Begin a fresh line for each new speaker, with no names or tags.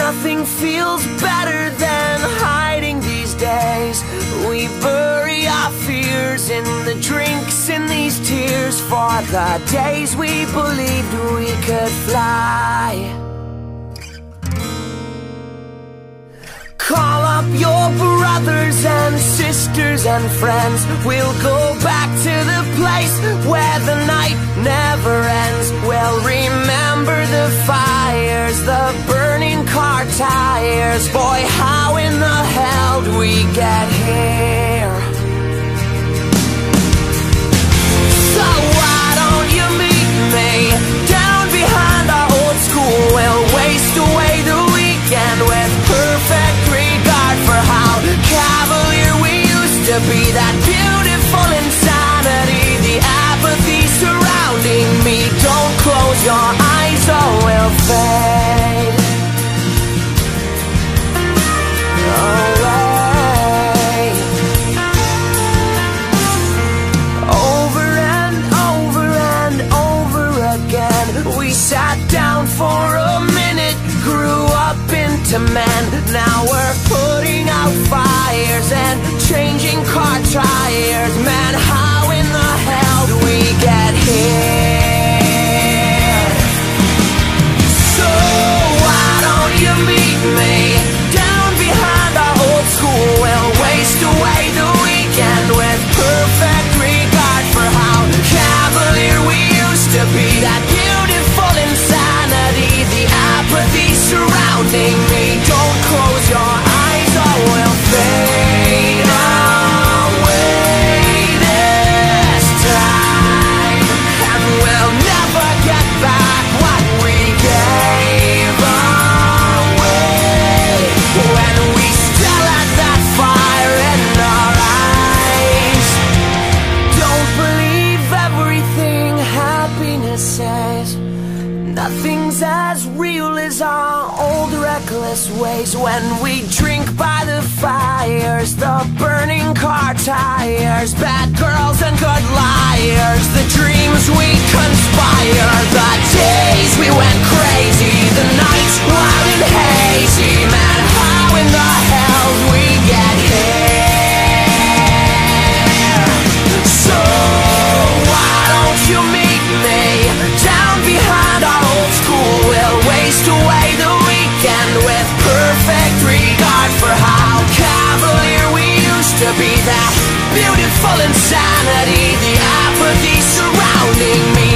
Nothing feels better than hiding these days. We bury our fears in the drinks, in these tears, for the days we believed we could fly. Call up your brothers and sisters and friends. We'll go back to the place where the night never ends. We'll remember the fires, the burning car tires. Boy, how in the hell did we get here? So why don't you meet me down behind our old school? We'll waste away the weekend with perfect regard for how cavalier we used to be. That beautiful insanity, the apathy surrounding me. Don't close your eyes or we'll fade away. Over and over and over again, we sat down for a minute, grew up into men. Now we're putting out fires and changing car tires. Man, how in the hell do we get here? So why don't you meet me down behind our old school? We'll waste away the weekend with perfect regard for how cavalier we used to be. That beautiful insanity, the apathy surrounding me. Don't close your eyes or we'll fade away this time. And we'll never get back what we gave away when we still had that fire in our eyes. Don't believe everything happiness says. Nothing's as real as our old reckless ways. When we drink by the fires, the burning car tires, bad girls and good liars, the dreams we conspire, the days we went crazy, the nights wild and hazy. Man, how in the hell did we get here? So why don't you meet me down behind our old school? We'll waste away the weekend with perfect regard for how cavalier we used to be. That beautiful insanity, the apathy surrounding me.